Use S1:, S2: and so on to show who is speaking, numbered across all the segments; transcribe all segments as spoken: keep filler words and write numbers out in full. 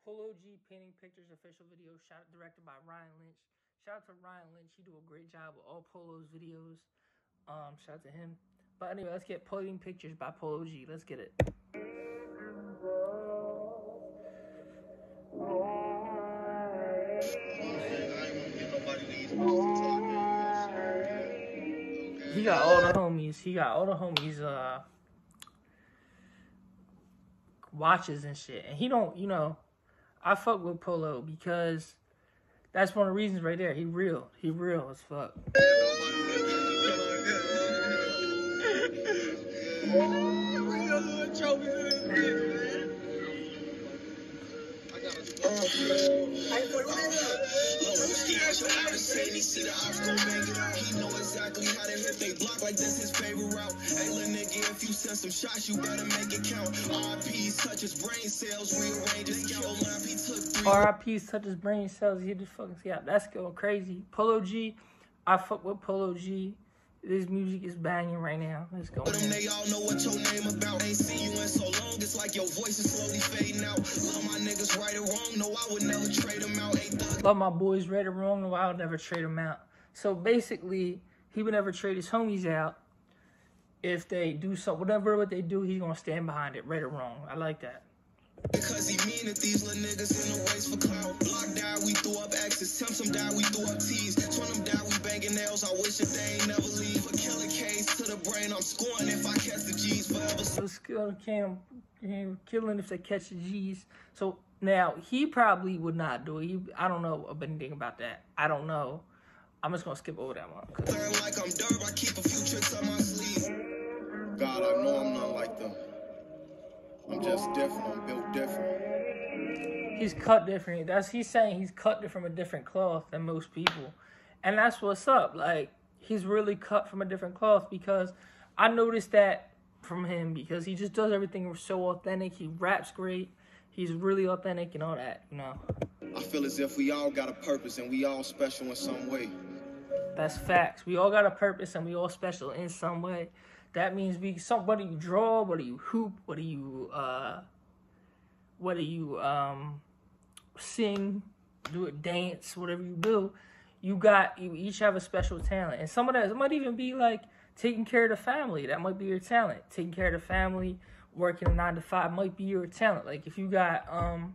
S1: Polo G Painting Pictures official video, shot directed by Ryan Lynch. Shout out to Ryan Lynch. He do a great job with all Polo's videos. Um, shout out to him. But anyway, let's get Painting Pictures by Polo G. Let's get it. He got all the homies. He got all the homies. Uh, watches and shit. And he don't, you know, I fuck with Polo because that's one of the reasons right there. He real. He real as fuck.
S2: He know exactly how to hit they block like this his favorite route. Hey, little nigga, if you send some shots, you better make it count. R I P's touch his brain cells, rearrange his scalp lamp. He took three.
S1: R I P's touch his brain cells. He just fucking yeah. That's going crazy. Polo G, I fuck with Polo G. This music is banging right now. Let's go.
S2: Them, they all know what your name about. Ain't seen you in so long, it's like your voice is slowly fading out. Love my niggas right or wrong, no, I would never trade them out. Ain't thug.
S1: Love my boys right or wrong, no, I would never trade them out. So basically, he would never trade his homies out. If they do something, whatever what they do, he's gonna stand behind it, right or wrong. I like that.
S2: Because he mean that these little niggas in the race for clout. Block died, we threw up X's. Temp some died, we threw up T's. Twin them died, we banging nails. I wish that they ain't never leave. A killer case to the brain, I'm scoring if I catch the G's forever.
S1: So skill cam killing if they catch the G's. So now he probably would not do it. He, I don't know anything about that. I don't know. I'm just gonna skip over that one.
S2: Like I'm Durb, I keep a few tricks on my sleeve. God, I know I'm not like them. I'm just different. I'm built different.
S1: He's cut different. That's he's saying he's cut from a different cloth than most people, and that's what's up. Like he's really cut from a different cloth because I noticed that from him because he just does everything so authentic. He raps great. He's really authentic and all that, you know.
S2: I feel as if we all got a purpose and we all special in some way.
S1: That's facts. We all got a purpose and we all special in some way. That means we somebody you draw, whether you hoop, whether you uh, whether you um, sing, do a dance, whatever you do, you got you each have a special talent. And some of that it might even be like taking care of the family. That might be your talent. Taking care of the family, working a nine to five might be your talent. Like if you got um,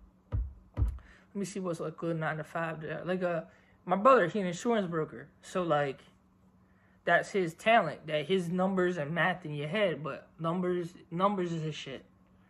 S1: let me see what's like good nine to five there. Like uh, my brother, he an insurance broker, so like. That's his talent. That his numbers and math in your head, but numbers, numbers is his shit.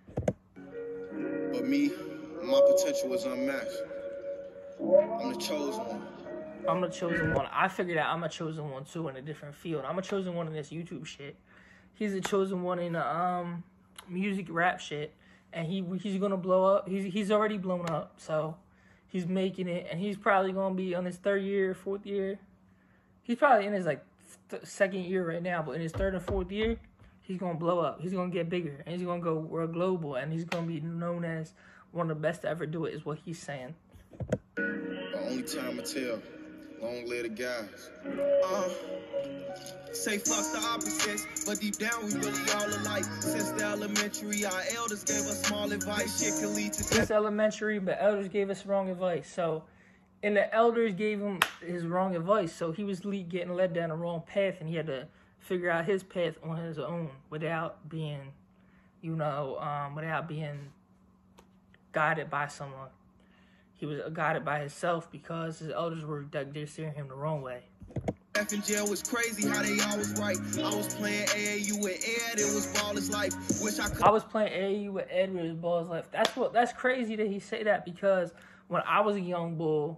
S2: But me, my potential is unmatched. I'm the chosen one.
S1: I'm the chosen one. I figured out I'm a chosen one too in a different field. I'm a chosen one in this YouTube shit. He's a chosen one in the um music rap shit, and he he's gonna blow up. He's he's already blown up, so he's making it, and he's probably gonna be on his third year, fourth year. He's probably in his like. second year right now, but in his third and fourth year, he's gonna blow up. He's gonna get bigger, and he's gonna go world global, and he's gonna be known as one of the best to ever do it. Is what he's saying.
S2: The only time I tell, long live the guys. Uh, say fuck the opposites, but deep down we really all alike. Since the elementary, our elders gave us small advice. Shit can lead to.
S1: Since elementary, but elders gave us wrong advice. So. And the elders gave him his wrong advice, so he was getting led down the wrong path, and he had to figure out his path on his own without being, you know, um, without being guided by someone. He was guided by himself because his elders were they're steering him the wrong way.
S2: F in jail was crazy how they always right. I was playing A A U with Ed, it was ball his life. Wish I could.
S1: I was playing A A U with Ed, with his ball his life. That's what. That's crazy that he say that because when I was a young bull.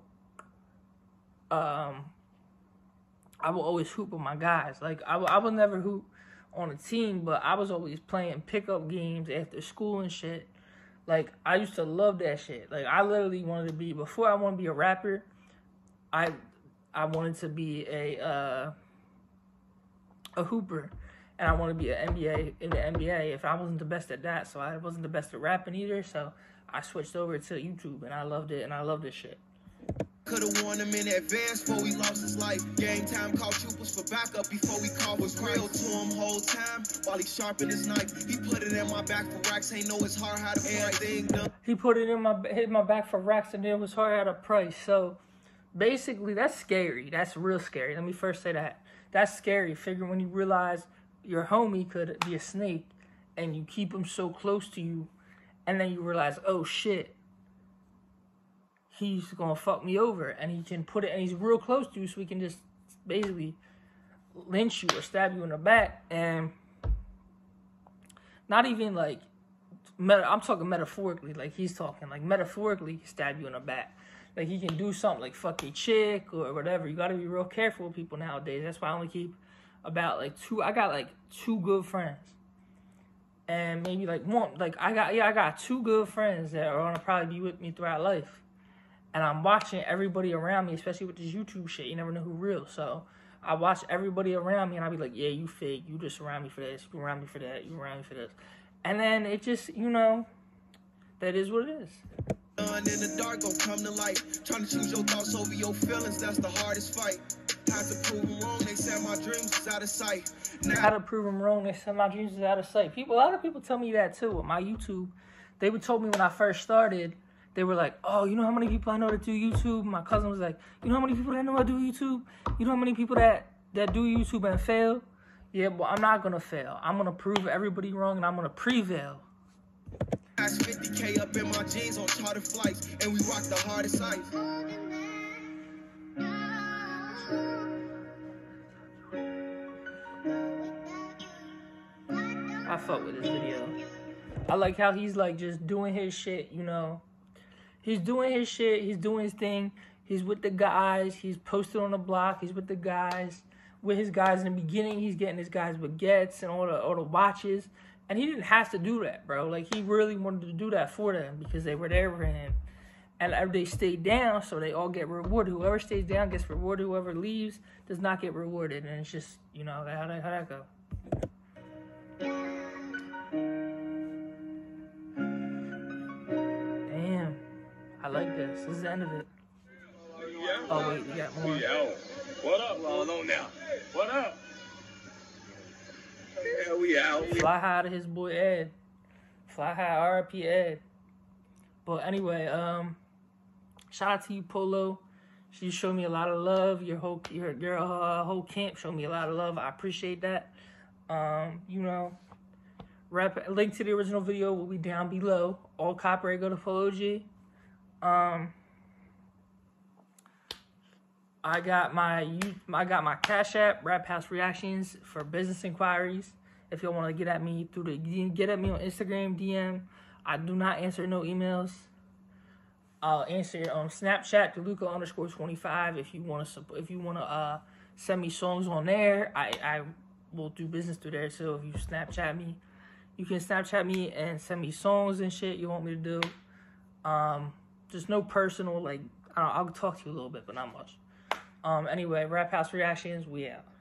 S1: Um, I will always hoop with my guys. Like, I, I would never hoop on a team, but I was always playing pickup games after school and shit. Like, I used to love that shit. Like, I literally wanted to be, before I wanted to be a rapper, I I wanted to be a, uh, a hooper. And I wanted to be an N B A, in the N B A if I wasn't the best at that. So I wasn't the best at rapping either. So I switched over to YouTube, and I loved it, and I love this shit.
S2: Could've warned him in advance before he lost his life. Game time, called troopers for backup before we called was real to him whole time. While he sharpened his knife, he put it in my back for racks. Ain't know it's hard how to everything done.
S1: He put it in my hit my back for racks, and it was hard at a price. So basically, that's scary. That's real scary. Let me first say that. That's scary. Figure when you realize your homie could be a snake, and you keep him so close to you, and then you realize, oh shit, he's gonna fuck me over, and he can put it, and he's real close to you, so he can just basically lynch you or stab you in the back, and not even like, meta, I'm talking metaphorically, like he's talking like metaphorically, stab you in the back. Like he can do something like fuck a chick or whatever. You gotta be real careful with people nowadays. That's why I only keep about like two. I got like two good friends, and maybe like one. Like I got yeah, I got two good friends that are gonna probably be with me throughout life. And I'm watching everybody around me, especially with this YouTube shit. You never know who real. So I watch everybody around me, and I be like, yeah, you fake. You just around me for this. You around me for that. You around me for this. And then it just, you know, that is what it is.
S2: In the dark, gon' come to light. Trying to choose your thoughts over your feelings, that's the hardest fight. Had to prove them wrong, they said my dreams is out of sight. Now
S1: How to prove them wrong, they said my dreams is out of sight. People, a lot of people tell me that too with my YouTube. They would told me when I first started, they were like, oh, you know how many people I know that do YouTube? My cousin was like, you know how many people that know I do YouTube? You know how many people that, that do YouTube and fail? Yeah, but I'm not gonna fail. I'm gonna prove everybody wrong, and I'm gonna prevail.
S2: That's fifty K up in my jeans on charter flights, and we rock the hardest ice.
S1: I fuck with this video. I like how he's like just doing his shit, you know. He's doing his shit, he's doing his thing. He's with the guys, he's posted on the block, he's with the guys. With his guys in the beginning, he's getting his guys baguettes and all the all the watches. And he didn't have to do that, bro. Like, he really wanted to do that for them because they were there for him. And they stayed down, so they all get rewarded. Whoever stays down gets rewarded. Whoever leaves does not get rewarded. And it's just, you know, how that, how that go. Damn. I like this. This is the end of it. Oh, wait, we got more.
S3: What up, going on now? What up? Yeah, we out.
S1: Fly high to his boy Ed. Fly high, R I P Ed. But anyway, um, shout out to you, Polo. You showed me a lot of love. Your whole your your uh, whole camp showed me a lot of love. I appreciate that. Um, you know, rep link to the original video will be down below. All copyright go to Polo G. Um. I got my I got my Cash App, Rap House Reactions, for business inquiries. If y'all want to get at me through the get at me on Instagram D M. I do not answer no emails. I'll answer it on Snapchat to Luca underscore twenty five. If you want to if you want to uh, send me songs on there, I I will do business through there. So if you Snapchat me, you can Snapchat me and send me songs and shit you want me to do. Um, just no personal like I don't know, I'll talk to you a little bit, but not much. Um, anyway, Rap House Reactions, we out.